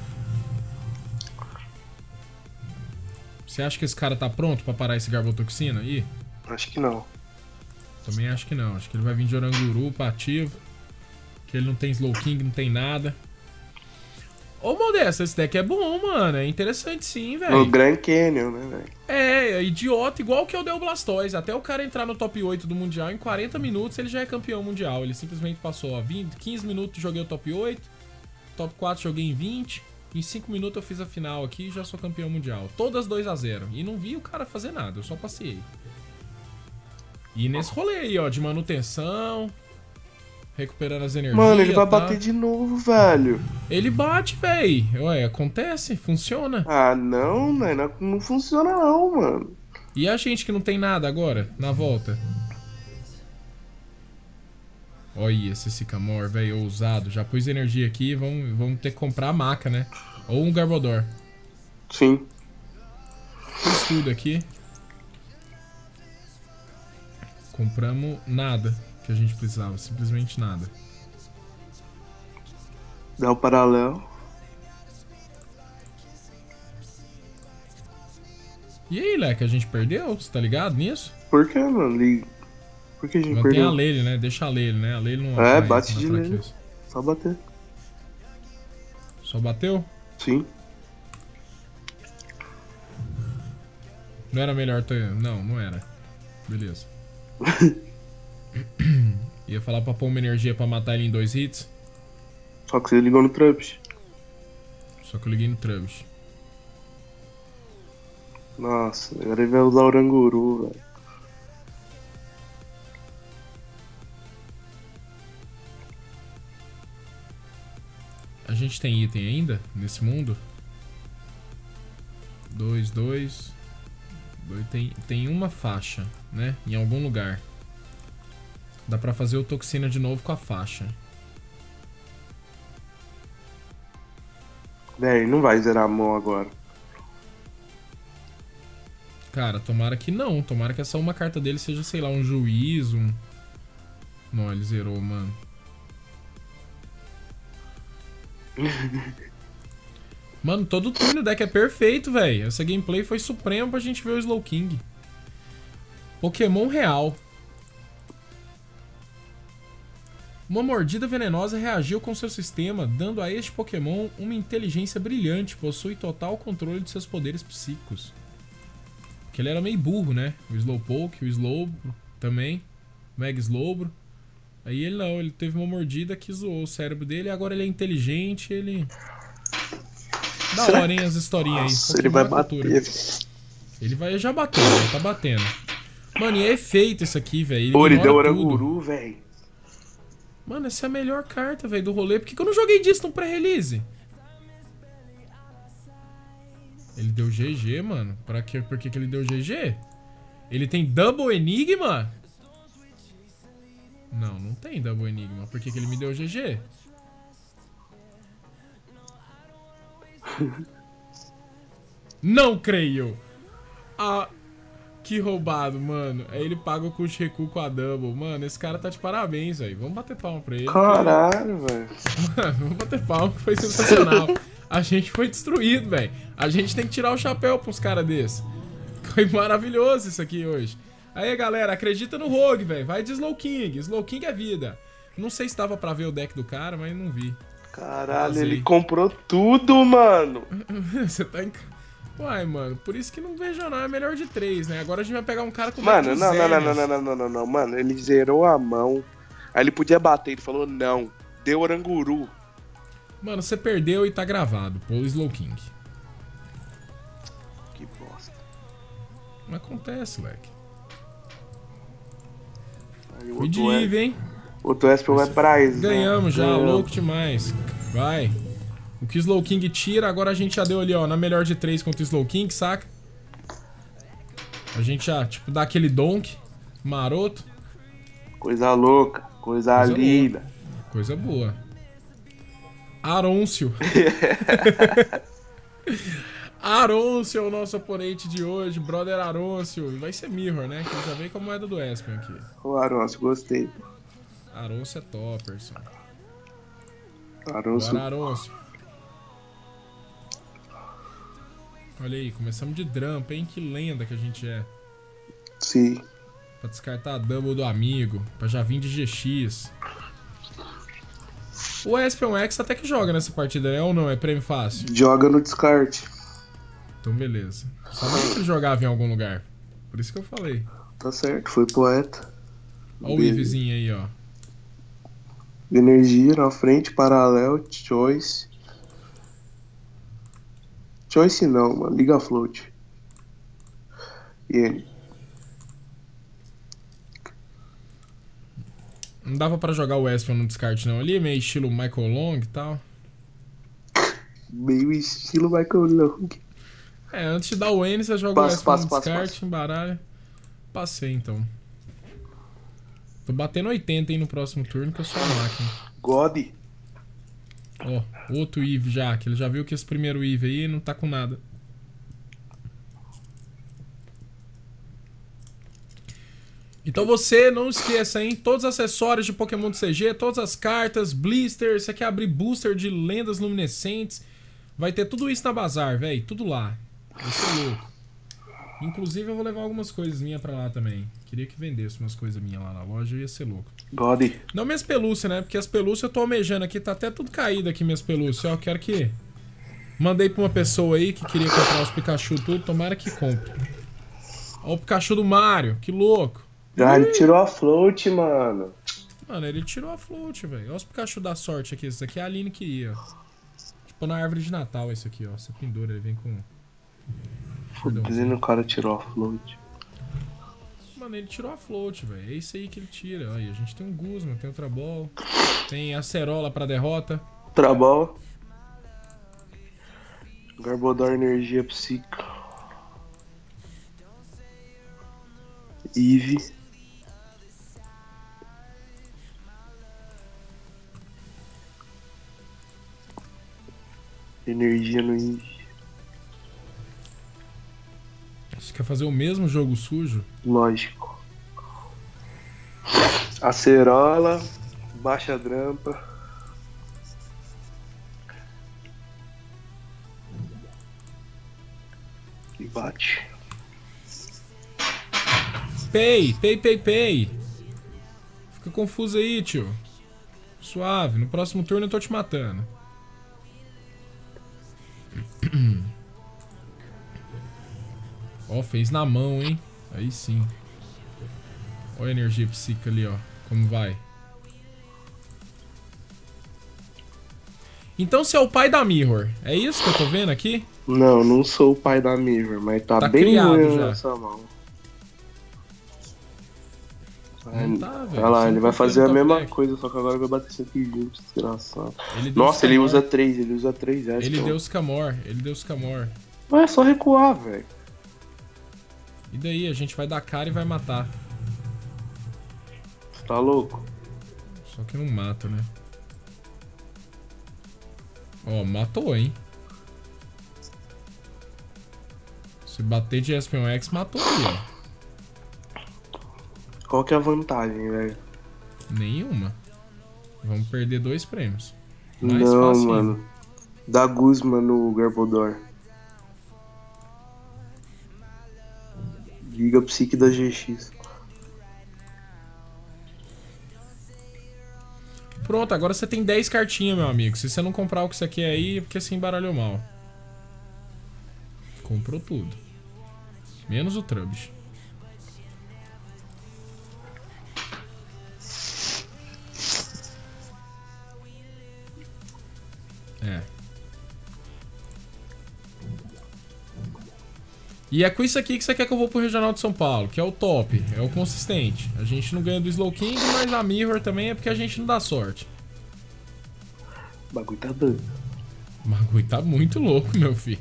Você acha que esse cara tá pronto pra parar esse Garbotoxina aí? Acho que não. Também acho que não. Acho que ele vai vir de Oranguru pra ativo. Que ele não tem Slow King, não tem nada. Ô, Modesto, esse deck é bom, mano. É interessante sim, velho. No Grand Canyon, né, velho? É idiota, igual que eu dei o Blastoise. Até o cara entrar no top 8 do Mundial, em 40 minutos ele já é campeão mundial. Ele simplesmente passou, ó, 15 minutos joguei o top 8. Top 4 joguei em 20. Em 5 minutos eu fiz a final aqui e já sou campeão mundial. Todas 2-0. E não vi o cara fazer nada, eu só passei. E nesse rolê aí, ó, de manutenção, recuperando as energias. Mano, ele vai bater de novo, velho. Ele bate, véi. Ué, acontece, funciona. Ah, não, velho. Não funciona não, mano. E a gente que não tem nada agora, na volta? Olha esse Sycamore, velho, ousado. Já pus energia aqui, vamos ter que comprar a maca, né? Ou um Garbodor. Sim. Fiz tudo aqui. Compramos nada que a gente precisava, simplesmente nada. Dá o paralelo. E aí, Leque, a gente perdeu? Você tá ligado nisso? Por que, mano? Por que a gente Mantém perdeu? a Lele, né? Deixa a Lele, né? A Lele não bate de Lele. Só bater. Só bateu? Sim. Não era melhor ter... Não era. Beleza. Ia falar pra pôr uma energia pra matar ele em 2 hits. Só que você ligou no Trubbish. Só que eu liguei no Trubbish. Nossa, agora ele vai usar o Oranguru, velho. A gente tem item ainda nesse mundo? 2. Tem uma faixa, né? Em algum lugar. Dá pra fazer o Toxina de novo com a faixa. Véi, não vai zerar a mão agora. Cara, tomara que não. Tomara que essa uma carta dele seja, sei lá, um juiz, um... Não, ele zerou, mano. Mano, todo turno o deck é perfeito, velho. Essa gameplay foi suprema pra gente ver o Slowking. Pokémon real. Uma mordida venenosa reagiu com seu sistema, dando a este Pokémon uma inteligência brilhante. Possui total controle de seus poderes psíquicos. Porque ele era meio burro, né? O Slowpoke, o Slowbro também. O Mega Slowbro. Aí ele não, ele teve uma mordida que zoou o cérebro dele. Agora ele é inteligente, ele... Da hora, hein, as historinhas aí. Nossa, ele vai bater. Ele vai já batendo, ele tá batendo. Mano, e é efeito isso aqui, velho. Pô, ele deu Oranguru, velho. Mano, essa é a melhor carta, velho, do rolê. Por que eu não joguei disso no pré-release? Ele deu GG, mano. Por que ele deu GG? Ele tem Double Enigma? Não, não tem Double Enigma. Por que ele me deu GG? Não creio. Ah, que roubado, mano. Aí ele paga o custo de recuo com a Double. Mano, esse cara tá de parabéns, velho. Vamos bater palma pra ele. Caralho, velho. Mano, vamos bater palma, que foi sensacional. A gente foi destruído, velho. A gente tem que tirar o chapéu pra uns caras desses. Foi maravilhoso isso aqui hoje. Aí, galera, acredita no Rogue, velho. Vai de Slowking. Slowking é vida. Não sei se dava pra ver o deck do cara, mas não vi. Caralho, ele comprou tudo, mano. Você tá em... Uai, mano, por isso que não vejo não, é melhor de 3, né? Agora a gente vai pegar um cara com... Mano, não, mano, ele zerou a mão. Aí ele podia bater, ele falou não. Deu Oranguru. Mano, você perdeu e tá gravado, pô, o Slowking. Que bosta. Não acontece, leque. Fui de Eve, hein? O Espel vai pra isso. Ganhamos já, louco demais. Vai. O que o Slowking tira, agora a gente já deu ali, ó, na melhor de 3 contra o Slowking, saca? A gente já, tipo, dá aquele donk maroto. Coisa louca, coisa linda. Boa. Coisa boa. Aroncio. Aroncio é o nosso oponente de hoje, brother Aroncio. Vai ser Mirror, né? Que ele já veio com a moeda do Espen aqui. Ô, Aroncio, gostei. Aroncio é topperson. Aroncio. Bora, Aroncio. Olha aí, começamos de drampa, hein? Que lenda que a gente é. Sim. Pra descartar a double do amigo. Pra já vir de GX. O Espion X até que joga nessa partida, né? Ou não? É prêmio fácil? Joga no descarte. Então beleza. Sabia que ele jogava em algum lugar. Por isso que eu falei. Tá certo, foi poeta. Olha o Evezinho aí, ó. Energia na frente, paralelo, choice. Choice não, mano. Liga float. E ele. Não dava pra jogar o Espion no descarte não. Ali meio estilo Michael Long e tal. Meio estilo Michael Long. É, antes de dar o N, você joga o Espion no descarte, embaralha. Passei então. Tô batendo 80, hein, no próximo turno, que eu sou a máquina. God. Ó, outro Eve já, que ele já viu que esse primeiro Eve aí não tá com nada. Então você não esqueça, hein? Todos os acessórios de Pokémon do CG, todas as cartas, blisters, você quer abrir booster de lendas luminescentes. Vai ter tudo isso na Bazar, velho. Tudo lá. Vai ser louco. Inclusive eu vou levar algumas coisas minhas pra lá também. Queria que vendesse umas coisas minhas lá na loja, ia ser louco. God. Não minhas pelúcias, né? Porque as pelúcias eu tô almejando aqui, tá até tudo caído aqui minhas pelúcias. Ó, quero que... Mandei pra uma pessoa aí que queria comprar os Pikachu tudo, tomara que compre. Ó o Pikachu do Mario, que louco. Já ele tirou a float, mano. Mano, ele tirou a float, velho. Olha os Pikachu da sorte aqui. Esse aqui é a Aline que ia. Tipo na árvore de Natal esse aqui, ó. Você pendura, ele vem com... Dizendo o cara tirou a float. Mano, ele tirou a float, velho. É isso aí que ele tira. Aí, a gente tem um Guzman, tem o Trabol. Tem a Acerola pra derrota. Trabol. Garbodor energia psíquica. Eve. energia no Ige. Você quer fazer o mesmo jogo sujo? Lógico. Acerola, baixa a drampa. E bate. Pay. Fica confuso aí, tio. Suave, no próximo turno eu tô te matando. Ó, fez na mão, hein? Aí sim. Olha a energia psíquica ali, ó. Como vai. Então você é o pai da Mirror. É isso que eu tô vendo aqui? Não sou o pai da Mirror, mas tá bem criado ruim já. nessa mão. Não tá, velho. Olha lá, Você ele não vai confia fazer no a top mesma deck. coisa, só que agora vai bater 120, desgraçado. Nossa, Ele usa 3, ele usa 3 Ele deu Scamor. Não é só recuar, velho. E daí? A gente vai dar cara e vai matar. Você tá louco? Só que não mata, né? Ó, matou, hein? Se bater de Espion X, matou ali, ó. Qual que é a vantagem, velho? Nenhuma. Vamos perder 2 prêmios. Mais Não, fácil ainda. mano. Dá Guzman no Garbodor. Liga Psique da GX. Pronto, agora você tem 10 cartinhas, meu amigo. Se você não comprar o que você quer aí, é porque você embaralhou mal. Comprou tudo. Menos o Trubbish. É. E é com isso aqui que você quer que eu vou pro Regional de São Paulo, que é o top, é o consistente. A gente não ganha do Slowking, mas a Mirror também é porque a gente não dá sorte. O bagulho tá dando. O bagulho tá muito louco, meu filho.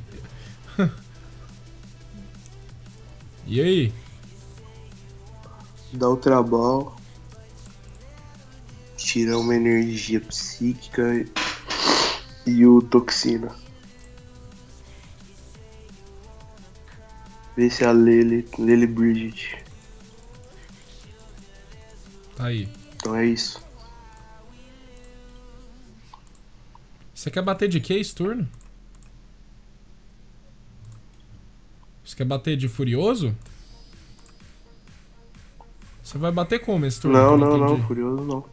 E aí? Dá o Trabal. Tira uma energia psíquica e o Toxina. Vê se a Lele Bridget. Tá aí. Então é isso. Você quer bater de que esse turno? Você quer bater de Furioso? Você vai bater como esse turno? Não, Que eu não, entendi. Furioso não.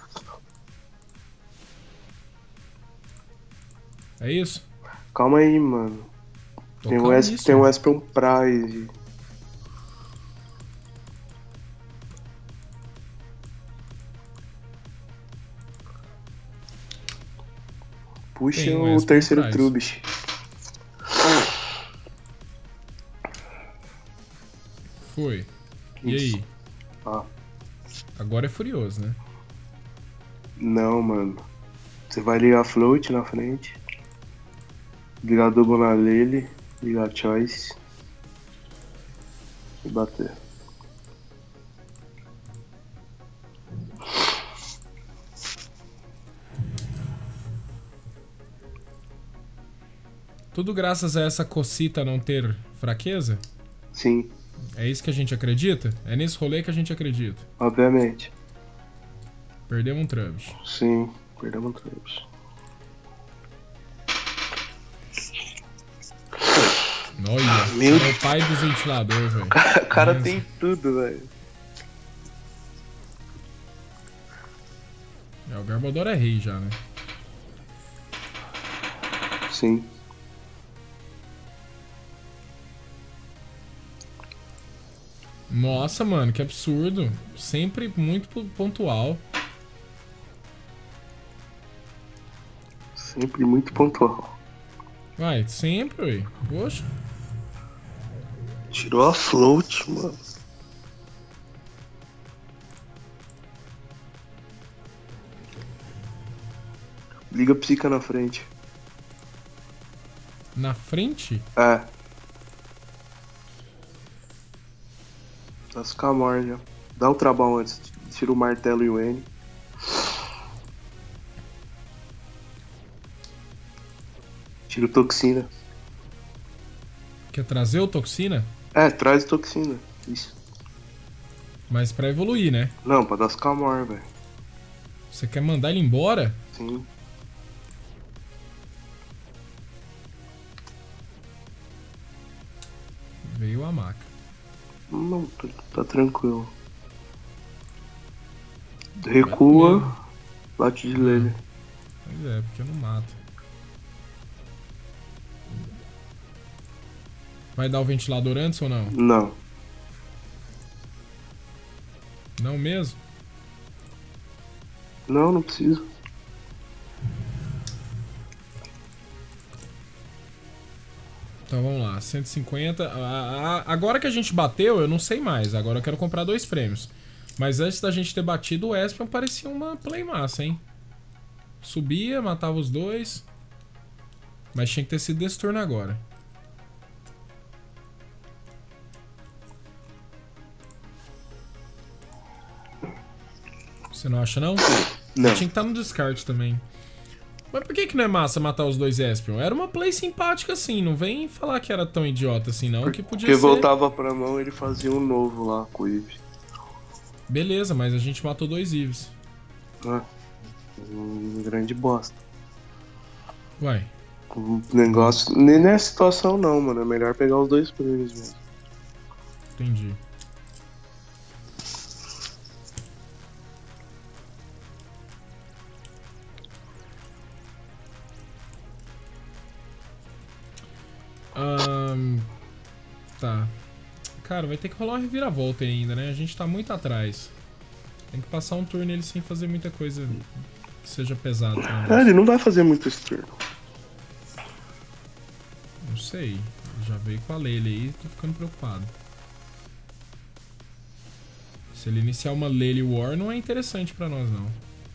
É isso? Calma aí, mano. Tô Tem calmíssimo. um Espion Prize. Puxa Tem um o Espion terceiro Prize. Trubbish. Foi. E Isso. aí? Ah, Agora é Furioso, né? não, mano. Você vai ligar Float na frente. Ligar Double na Lele. Ligar Choice. E bater. Tudo graças a essa cocita não ter fraqueza? Sim, É isso que a gente acredita? É nesse rolê que a gente acredita. obviamente. Perdemos um Trubbish. Sim, perdemos um Trubbish. Olha, Meu é o pai dos ventiladores, velho. O cara Mesmo. tem tudo, velho. É, o Garbodor é rei já, né? Sim. Nossa, mano, que absurdo. Sempre muito pontual. Sempre muito pontual. Vai, sempre, ué. Poxa. Tirou a Float, mano. Liga Psica na frente. Na frente? É. Tá Scamor já. Dá o trabalho antes. Tira o martelo e o N. Tira toxina. Quer trazer o Toxina? É, traz toxina. Isso. Mas pra evoluir, né? Não, pra dar os camor, velho. Você quer mandar ele embora? Sim. Veio a maca. Não, tá tranquilo. Recua, bate de lelha. Pois é, porque eu não mato. Vai dar o ventilador antes ou não? Não. Não mesmo? Não, não precisa. Então vamos lá, 150. Agora que a gente bateu, eu não sei mais. Agora eu quero comprar 2 prêmios. Mas antes da gente ter batido, o Espion parecia uma play massa, hein? Subia, matava os 2. Mas tinha que ter sido desse turno agora. Você não acha, não? Não. Tinha que estar no descarte também. Mas por que não é massa matar os 2 Espion? Era uma play simpática assim, não vem falar que era tão idiota assim não, que podia Porque ser... voltava pra mão ele fazia um novo lá com o Eve. Beleza, mas a gente matou 2 Eves. Ah, um grande bosta. Uai, Um negócio... Nem nessa situação não, mano. É melhor pegar os 2 prêmios mesmo. entendi. Tá. Cara, vai ter que rolar uma reviravolta ainda, né? A gente tá muito atrás. Tem que passar um turno ele sem fazer muita coisa que seja pesado pra nós. Ele não vai fazer muito esse turno. Não sei. Já veio com a Lele aí, tô ficando preocupado. Se ele iniciar uma Lele War, não é interessante pra nós, não.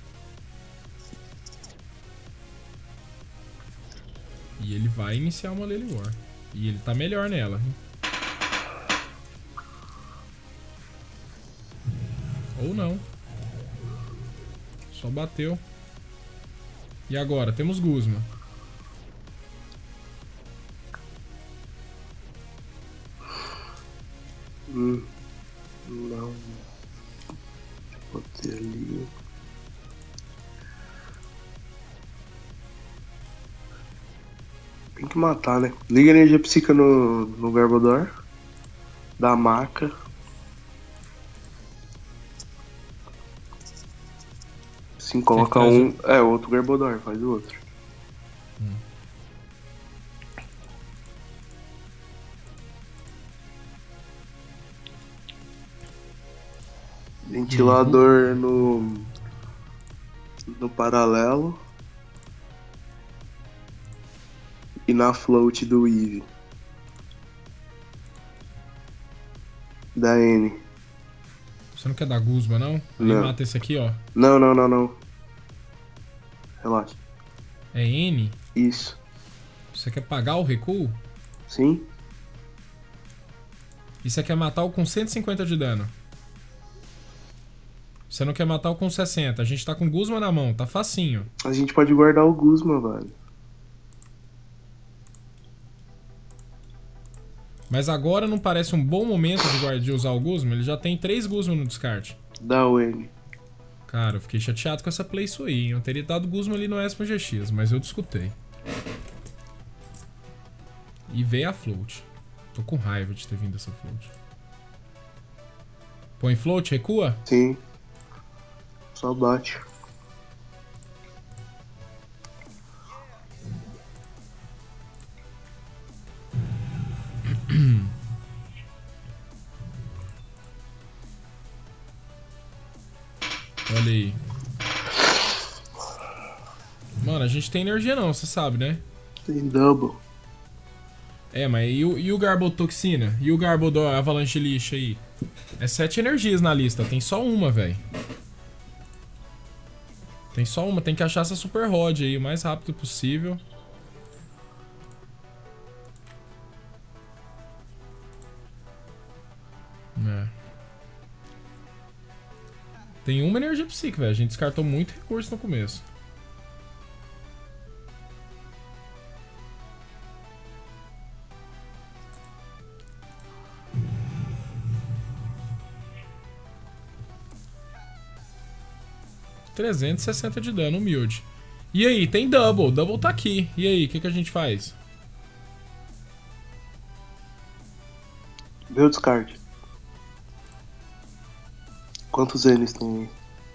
E ele vai iniciar uma Lele War. E ele tá melhor nela. Ou não. Só bateu. E agora? Temos Guzma. Não. Botei ali. Tem que matar, né? Liga a energia psíquica no Garbodor. Dá maca. Sim, coloca um. É, outro Garbodor, faz o outro. Ventilador no paralelo. E na float do Eve. Da N. Você não quer dar Guzma, não? Aí Não. mata esse aqui, ó. Não. Relaxa. É N? Isso. Você quer pagar o recuo? Sim? E você quer matar o com 150 de dano. Você não quer matar o com 60. A gente tá com Guzma na mão, tá facinho. A gente pode guardar o Guzma, velho. Mas agora não parece um bom momento de usar o Guzma? Ele já tem 3 Guzma no descarte. Dá o N. Cara, eu fiquei chateado com essa play sua aí. Eu teria dado Guzma ali no Espion GX, mas eu discutei. E veio a float. Tô com raiva de ter vindo essa float. Põe float, recua? Sim. Só bate. Olha aí. Mano, a gente tem energia não, você sabe, né? Tem double. É, mas e o Garbotoxina? E o Garbodor Avalanche Lixa aí? É 7 energias na lista, tem só uma, velho. Tem só uma, tem que achar essa Super Rod aí o mais rápido possível. É. Tem uma energia psíquica, velho. A gente descartou muito recurso no começo. 360 de dano, humilde. E aí, tem double. Double tá aqui. E aí, o que a gente faz? Vê o descarte. Quantos N's tem aí?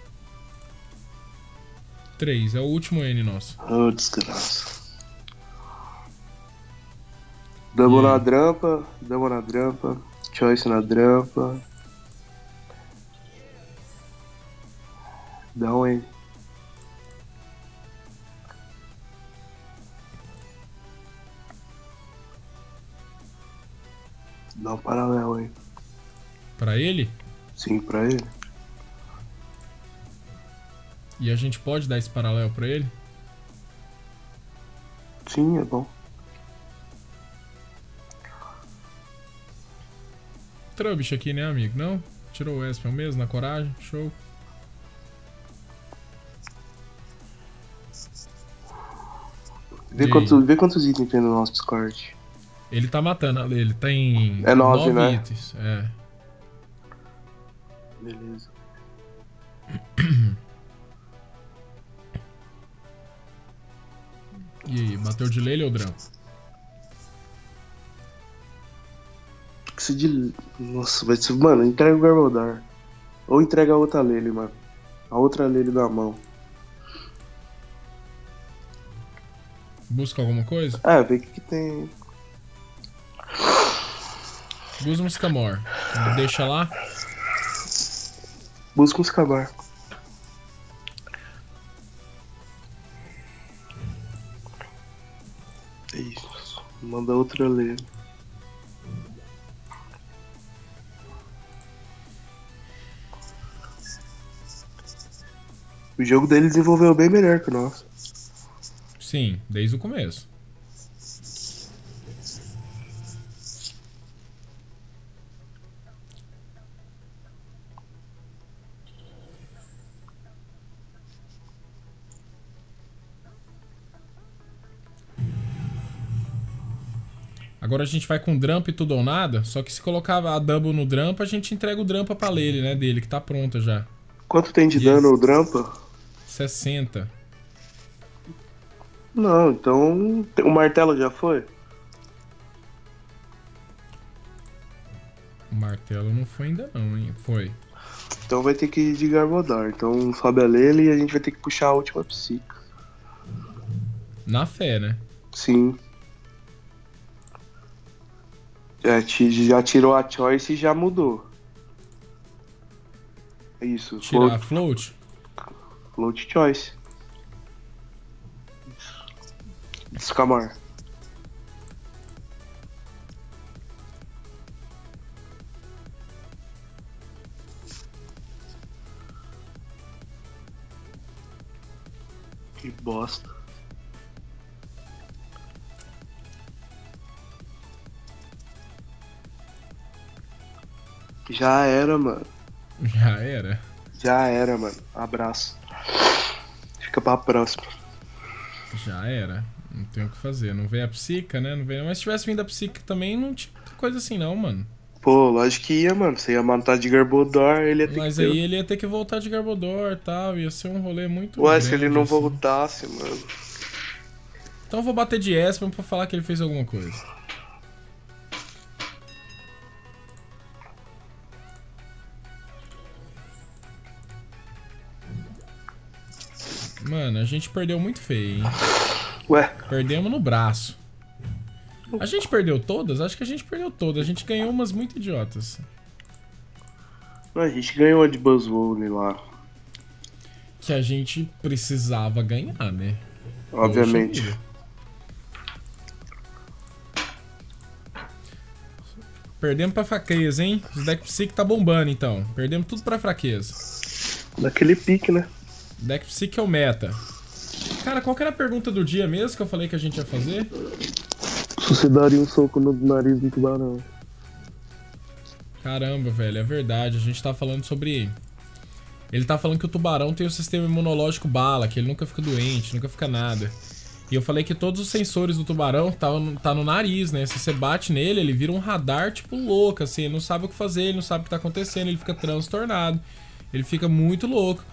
3, é o último N nosso. Oh, desgraça. Double na drampa, double na drampa, choice na drampa. Dá um N. Dá um paralelo aí. Pra ele? Sim, pra ele. E a gente pode dar esse paralelo pra ele? Sim, é bom. Trubbish aqui, né, amigo? Não? Tirou o Espion mesmo, na coragem? Show. Vê quantos itens tem no nosso Discord. Ele tá matando, ele tem... É 9, né? itens, é. Beleza. E aí, bateu de Lele ou Drampa? Isso de... Nossa, vai ser... Mano, entrega o Garbodor. Ou entrega a outra Lele, mano. A outra Lele na mão. Busca alguma coisa? Vê o que tem. Busca um Scamor. Deixa lá. Busca um Scabar. Isso. Manda outra Lele. O jogo dele desenvolveu bem melhor que o nosso. Sim, desde o começo. Agora a gente vai com Drampa e tudo ou nada, só que se colocar a Double no Drampa, a gente entrega o Drampa pra Lele, né, dele, que tá pronta já. Quanto tem de dano o Drampa? 60. Não, então... O martelo já foi? O martelo não foi ainda não, hein? Foi. Então vai ter que ir de Garbodor. Então sobe a Lele e a gente vai ter que puxar a última psica. Na fé, né? Sim. Já tirou a choice e já mudou. É isso. Tirar a float? Float choice. Scamor. Que bosta. Já era, mano. Já era. Já era, mano. Abraço. Fica pra próxima. Já era. Não tem o que fazer. Não veio a psica, né? Não veio... Mas se tivesse vindo a psica também, não tinha coisa assim não, mano. Pô, lógico que ia, mano. Você ia matar de Garbodor, ele ia ter Mas que... aí ele ia ter que voltar de Garbodor e tal. Ia ser um rolê muito Ué, grande, se ele não assim. voltasse, mano. Então eu vou bater de Espion pra falar que ele fez alguma coisa. Mano, a gente perdeu muito feio, hein? Ué, Perdemos no braço. A gente perdeu todas? Acho que a gente perdeu todas. A gente ganhou umas muito idiotas. a gente ganhou a de Buzzwole lá. Que a gente precisava ganhar, né? Obviamente. Poxa vida. Perdemos pra fraqueza, hein? Os deck Psyche tá bombando, então. Perdemos tudo pra fraqueza. Naquele pique, né? Deck Psyche é o meta. Cara, qual que era a pergunta do dia mesmo que eu falei que a gente ia fazer? Se você daria um soco no nariz do tubarão. Caramba, velho, é verdade. A gente tá falando sobre... Ele tá falando que o tubarão tem o sistema imunológico bala, que ele nunca fica doente, nunca fica nada. E eu falei que todos os sensores do tubarão tá no nariz, né? Se você bate nele, ele vira um radar, tipo, louco, assim. Ele não sabe o que fazer, ele não sabe o que tá acontecendo, ele fica transtornado. Ele fica muito louco.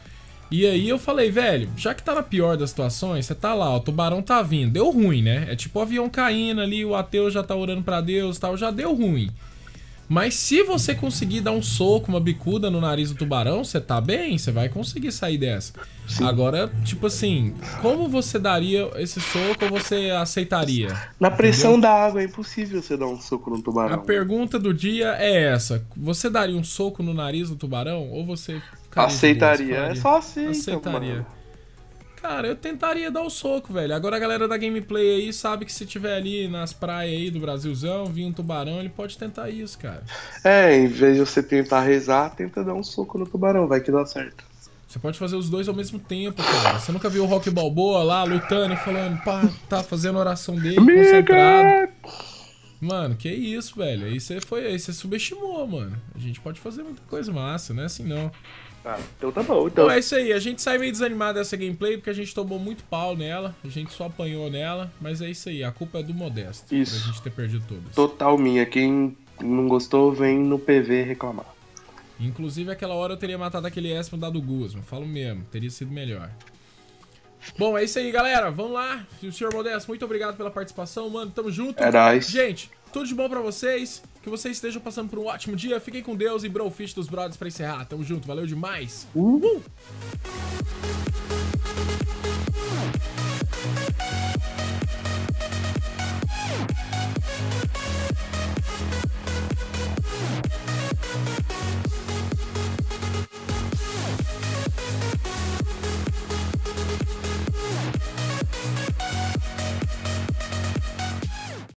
E aí eu falei, velho, já que tá na pior das situações, você tá lá, ó, o tubarão tá vindo. Deu ruim, né? É tipo o avião caindo ali, o ateu já tá orando pra Deus e tal, já deu ruim. Mas se você conseguir dar um soco, uma bicuda no nariz do tubarão, você tá bem, você vai conseguir sair dessa. Sim. Agora, tipo assim, como você daria esse soco ou você aceitaria? Na pressão Entendeu? da água é impossível você dar um soco no tubarão. A pergunta do dia é essa. Você daria um soco no nariz do tubarão ou você ficaria de boa? Você Aceitaria. falaria? É só aceita, Aceitaria. mano. Cara, eu tentaria dar o soco, velho. Agora a galera da gameplay aí sabe que se tiver ali nas praias aí do Brasilzão, vir um tubarão, ele pode tentar isso, cara. É, em vez de você tentar rezar, tenta dar um soco no tubarão, vai que dá certo. Você pode fazer os dois ao mesmo tempo, cara. Você nunca viu o Rock Balboa lá lutando e falando, pá, tá fazendo a oração dele, concentrado. Mano, que isso, velho. Aí você subestimou, mano. A gente pode fazer muita coisa massa, não é assim não. Ah, então tá bom, então. Então é isso aí, a gente sai meio desanimado dessa gameplay porque a gente tomou muito pau nela, a gente só apanhou nela, mas é isso aí, a culpa é do Modesto. Isso. Pra gente ter perdido todas. Total minha. Quem não gostou, vem no PV reclamar. Inclusive aquela hora eu teria matado aquele Esmo da do Guzman, falo mesmo, teria sido melhor. Bom, é isso aí, galera, vamos lá. O senhor Modesto, muito obrigado pela participação, mano, tamo junto. É nóis. Gente, tudo de bom pra vocês, que vocês estejam passando por um ótimo dia, fiquem com Deus e Brofish dos Brothers pra encerrar. Tamo junto, valeu demais.